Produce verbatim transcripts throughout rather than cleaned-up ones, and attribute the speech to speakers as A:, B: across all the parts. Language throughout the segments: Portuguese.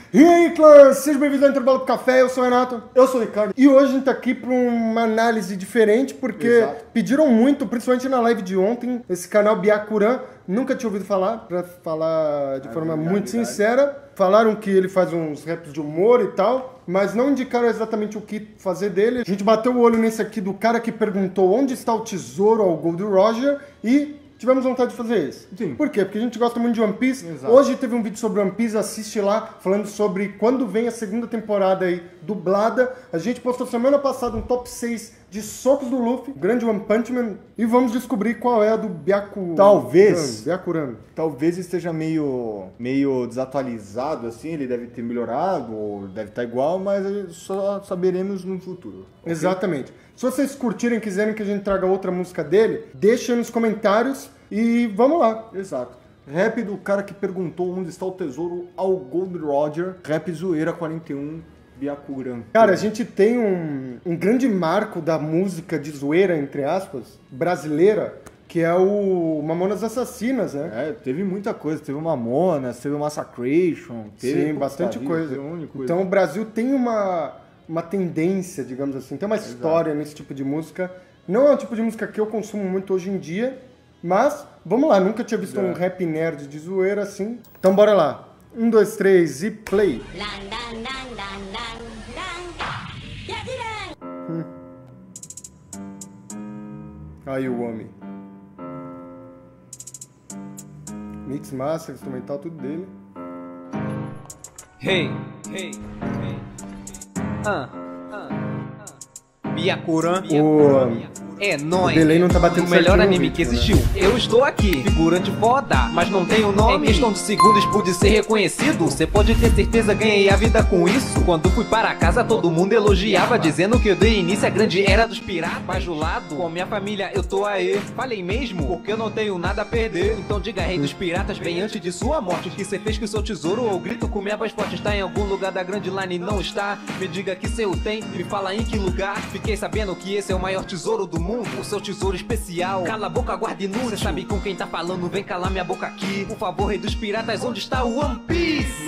A: E aí, clã, sejam bem-vindos ao Intervalo do Café, eu sou o Renato. Eu sou o Ricardo. E hoje a gente tá aqui pra uma análise diferente, porque Exato. pediram muito, principalmente na live de ontem, esse canal Byakuran, nunca tinha ouvido falar, pra falar de é forma verdade, muito verdade. sincera. Falaram que ele faz uns raps de humor e tal, mas não indicaram exatamente o que fazer dele. A gente bateu o olho nesse aqui do cara que perguntou onde está o tesouro ao Gold Roger e tivemos vontade de fazer isso. Sim. Por quê? Porque a gente gosta muito de One Piece. Exato. Hoje teve um vídeo sobre One Piece, assiste lá, falando sobre quando vem a segunda temporada aí, dublada. A gente postou semana passada um top seis de socos do Luffy, grande One Punch Man, e vamos descobrir qual é a do Byakuran.
B: Talvez,
A: Byakuran.
B: Talvez esteja meio, meio desatualizado, assim, ele deve ter melhorado, ou deve estar igual, mas só saberemos no futuro. Okay?
A: Exatamente. Se vocês curtirem e quiserem que a gente traga outra música dele, deixem nos comentários e vamos lá.
B: Exato. Rap do cara que perguntou onde está o tesouro ao Gold Roger, Rap Zoeira quarenta e um, Byakuran.
A: Cara, a gente tem um, um grande marco da música de zoeira, entre aspas, brasileira, que é o Mamonas Assassinas, né?
B: É, teve muita coisa. Teve o Mamonas, teve o Massacration. Teve
A: Sim, bastante coisa. coisa. Então o Brasil tem uma... uma tendência, digamos assim, tem uma história Exato. nesse tipo de música. Não é um tipo de música que eu consumo muito hoje em dia, mas vamos lá, nunca tinha visto Exato. um rap nerd de zoeira assim. Então bora lá. Um, dois, três e play. Hum. Aí o homem. Mix master, instrumental, tudo dele.
C: Hey, hey, hey. Ah, ah, ah. Byakuran.
A: O...
C: É nóis.
A: O delay não tá batendo
C: o melhor anime
A: ritmo,
C: que existiu. Né? Eu estou aqui, figurante foda, mas não tenho nome. Em questão de segundos pude ser reconhecido. Você pode ter certeza, ganhei a vida com isso. Quando fui para casa, todo mundo elogiava, dizendo que eu dei início à grande era dos piratas. Bajulado, com minha família eu tô aí. Falei mesmo, porque eu não tenho nada a perder. Então diga, rei dos piratas, bem antes de sua morte, o que você fez com o seu tesouro? Ou grito com minha voz forte, está em algum lugar da grande line e não está? Me diga que seu tem, me fala em que lugar. Fiquei sabendo que esse é o maior tesouro do mundo. O seu tesouro especial. Cala a boca, guarda inútil. Cê sabe com quem tá falando, vem calar minha boca aqui. Por favor, rei dos piratas, onde está o One Piece?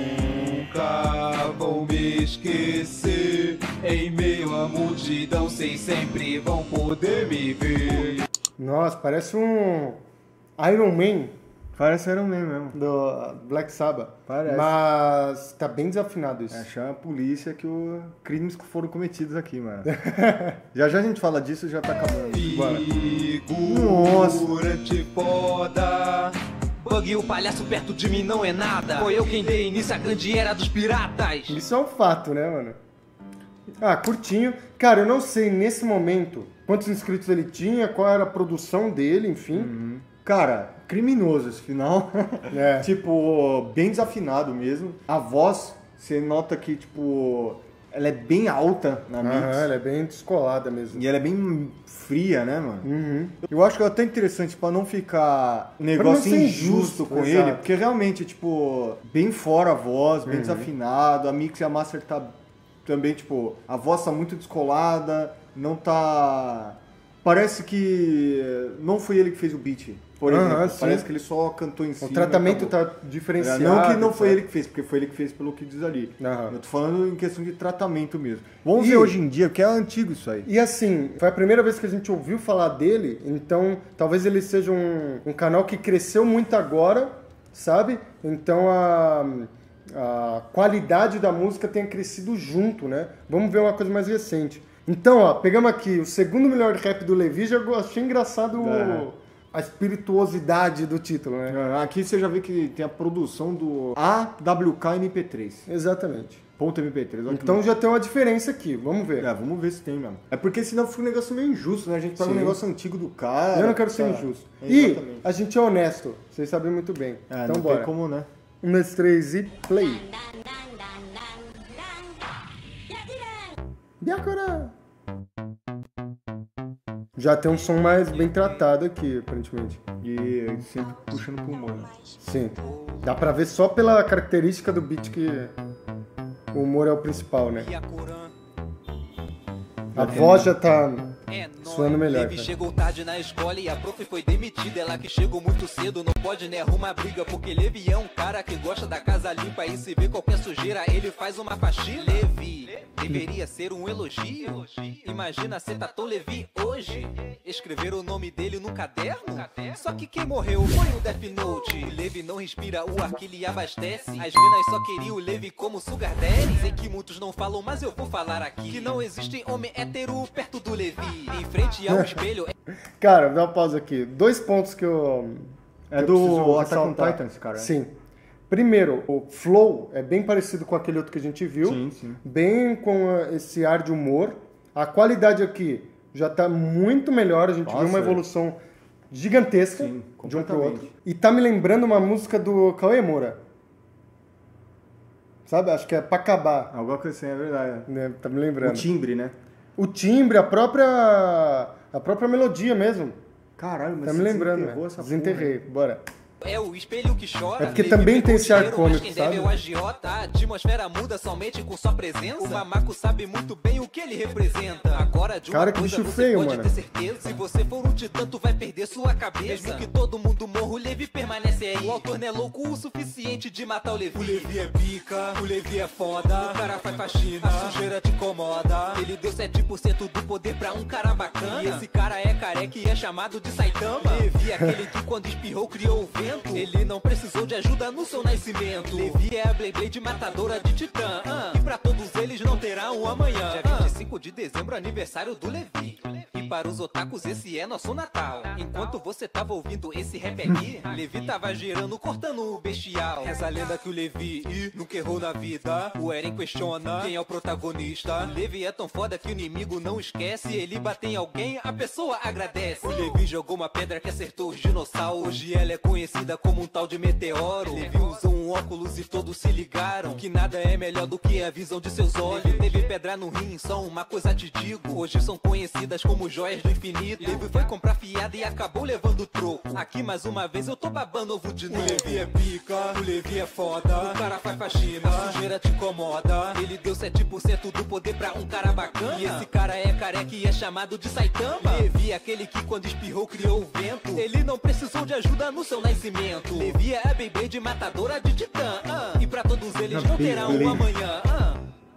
C: Nunca vou me esquecer. Em meio à multidão, vocês sempre vão poder me ver.
A: Nossa, parece um Iron Man.
B: Parece Iron Man mesmo.
A: Do Black Sabbath.
B: Parece.
A: Mas tá bem desafinado isso.
B: É, chama a polícia que os crimes foram cometidos aqui, mano. já já a gente fala disso e já tá acabando. Bora.
C: Nossa. Foda. Bug, o palhaço perto de mim não é nada. Foi eu quem dei início à grande era dos piratas.
A: Isso é um fato, né, mano? Ah, curtinho. Cara, eu não sei nesse momento quantos inscritos ele tinha, qual era a produção dele, enfim.
B: Uhum. Cara, criminoso esse final. É. Tipo, bem desafinado mesmo. A voz, você nota que, tipo, ela é bem alta na mix.
A: Aham, ela é bem descolada mesmo.
B: E ela é bem fria, né, mano?
A: Uhum.
B: Eu acho que é até interessante pra não ficar um negócio injusto, injusto com exato. ele, porque realmente, tipo, bem fora a voz, bem uhum. desafinado. A mix e a master tá também, tipo, a voz tá muito descolada, não tá... Parece que não foi ele que fez o beat. Por exemplo, uhum, parece que ele só cantou em cima.
A: O tratamento tá diferenciado.
B: Não que não foi ele que fez, porque foi ele que fez pelo que diz ali. Uhum. Eu tô falando em questão de tratamento mesmo. Vamos e, ver hoje em dia, porque é antigo isso aí.
A: E assim, foi a primeira vez que a gente ouviu falar dele, então talvez ele seja um, um canal que cresceu muito agora, sabe? Então a, a qualidade da música tenha crescido junto, né? Vamos ver uma coisa mais recente. Então, ó, pegamos aqui o segundo melhor rap do Levi, já achei engraçado é. o, a espirituosidade do título, né?
B: É, aqui você já vê que tem a produção do A W K M P três.
A: Exatamente.
B: Ponto M P três.
A: Então já tem uma diferença aqui, vamos ver.
B: É, vamos ver se tem mesmo. É porque senão fica um negócio meio injusto, né? A gente pega Sim. um negócio antigo do cara.
A: Eu não quero ser tá... injusto. É, e a gente é honesto, vocês sabem muito bem.
B: É,
A: então
B: não
A: bora.
B: Tem como, né?
A: Um, dois, três e play. Byakuran. Já tem um som mais bem tratado aqui, aparentemente.
B: E sempre puxando pro humor.
A: Sim. Dá pra ver só pela característica do beat que o humor é o principal, né? A voz já tá Suando melhor.
C: Levi chegou tarde na escola e a prof foi demitida. Ela que chegou muito cedo, não pode nem arrumar briga. Porque Levi é um cara que gosta da casa limpa. E se vê qualquer sujeira, ele faz uma faxina. Levi deveria ser um elogio. Imagina ser Tatu Levi hoje. Escrever o nome dele no caderno. Só que quem morreu foi o Death Note. Levi não respira o ar que lhe abastece. As minas só queriam o Levi como Sugar Daddy. Sei que muitos não falam, mas eu vou falar aqui que não existe homem hétero perto do Levi. Em frente ao espelho.
A: Cara, dá uma pausa aqui. Dois pontos que eu.
B: É que do eu Attack on Titans, cara.
A: Sim. Primeiro, o flow é bem parecido com aquele outro que a gente viu.
B: Sim, sim.
A: Bem com esse ar de humor. A qualidade aqui já tá muito melhor. A gente Nossa, viu uma evolução gigantesca sim, de um pro outro. E tá me lembrando uma música do Cauê Moura. Sabe? Acho que é Pra Acabar.
B: Alguma coisa assim, é verdade.
A: É, tá me lembrando.
B: O timbre, né?
A: O timbre, a própria a própria melodia mesmo.
B: Caralho, mas
A: tá me lembrando, né?
B: Essa
A: Desenterrei,
B: porra.
A: bora.
C: É o espelho que chora.
A: É porque também tem esse ar cômico,
C: quem
A: sabe?
C: deve é o agiota. A atmosfera muda somente com sua presença. O mamaco sabe muito bem o que ele representa. Agora de uma
A: Cara, que
C: coisa
A: bicho
C: você
A: feio,
C: pode
A: mano.
C: ter certeza. Se você for um titã, tu vai perder sua cabeça. Mesmo que todo mundo morra, o Levi permanece aí. O autor não é louco o suficiente de matar o Levi. O Levi é pica, o Levi é foda. O cara faz faxina, a sujeira te incomoda. Ele deu sete por cento do poder pra um cara bacana. E esse cara é careca e é chamado de Saitama. Levi é aquele que quando espirrou criou o vento. Ele não precisou de ajuda no seu nascimento. Levi é a Beyblade matadora de Titã. Ah, e pra todos eles não terá um amanhã. Dia vinte e cinco de dezembro, aniversário do Levi. E para os otakus esse é nosso Natal. Enquanto você tava ouvindo esse rap aqui, Levi tava girando, cortando o bestial. Essa lenda que o Levi ih, nunca errou na vida. O Eren questiona quem é o protagonista. O Levi é tão foda que o inimigo não esquece. Ele bate em alguém, a pessoa agradece. O Levi jogou uma pedra que acertou os dinossauros. Hoje ela é conhecida como um tal de meteoro. Levi usou um óculos e todos se ligaram que nada é melhor do que a visão de seus olhos. Levi teve pedra no rim, só uma coisa te digo. Hoje são conhecidas como joias do infinito. Levi foi comprar fiada e acabou levando troco. Aqui mais uma vez eu tô babando ovo de novo. O Levi é pica, o Levi é foda. O cara faz faxina, a sujeira te incomoda. Ele deu sete por cento do poder pra um cara bacana. E esse cara é careca e é chamado de Saitama. Levi é aquele que quando espirrou criou o vento. Ele não precisou de ajuda no seu nascimento. Levi é a Beyblade matadora de Titã. Ah, e pra todos eles não terá um amanhã. Ah.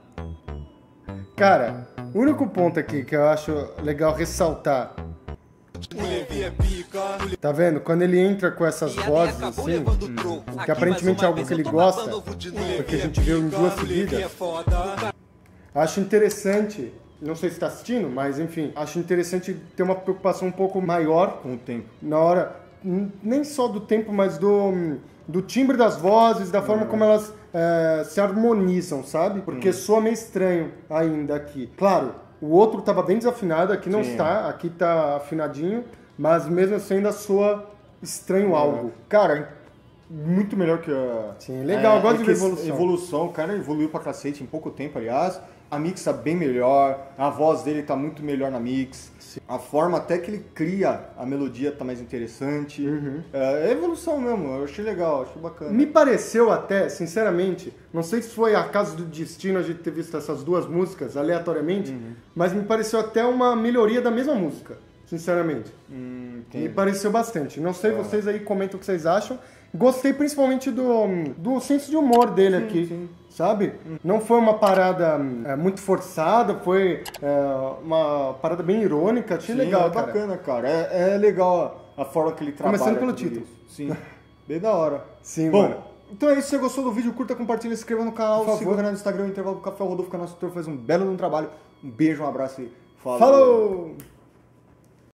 A: Cara, o único ponto aqui que eu acho legal ressaltar.
C: O Levi é pica.
A: Tá vendo? Quando ele entra com essas vozes assim, que aparentemente é algo que ele gosta, porque a gente viu em duas seguidas. Acho interessante, não sei se tá assistindo, mas enfim, acho interessante ter uma preocupação um pouco maior
B: com o tempo.
A: Na hora, nem só do tempo, mas do, do timbre das vozes, da forma uhum. como elas é, se harmonizam, sabe? Porque uhum. soa meio estranho ainda aqui. Claro, o outro estava bem desafinado, aqui não Sim. está, aqui tá afinadinho, mas mesmo assim ainda soa estranho uhum. algo.
B: Cara, muito melhor que a...
A: Sim, legal,
B: é,
A: gosto
B: é
A: de ver evolução.
B: Evolução, o cara evoluiu pra cacete em pouco tempo, aliás. A mix tá bem melhor, a voz dele tá muito melhor na mix. Sim. A forma até que ele cria a melodia tá mais interessante. Uhum. É, é evolução mesmo, eu achei legal, achei bacana.
A: Me pareceu até, sinceramente, não sei se foi acaso do destino a gente ter visto essas duas músicas aleatoriamente, uhum. mas me pareceu até uma melhoria da mesma música, sinceramente. Hum, me pareceu bastante. Não sei, é. vocês aí comentam o que vocês acham. Gostei principalmente do, do senso de humor dele sim, aqui, sim. sabe? Não foi uma parada é, muito forçada, foi é, uma parada bem irônica, achei
B: sim,
A: legal,
B: é
A: cara.
B: bacana, cara. É, é legal a forma que ele trabalha.
A: Começando pelo título.
B: Isso. Sim, bem da hora.
A: Sim,
B: Bom,
A: mano.
B: Então é isso, se você gostou do vídeo, curta, compartilha, se inscreva no canal, siga o canal no Instagram, o Intervalo do Café, o Rodolfo, que é nosso tutor, faz um belo um trabalho. Um beijo, um abraço e falou!
A: Falou!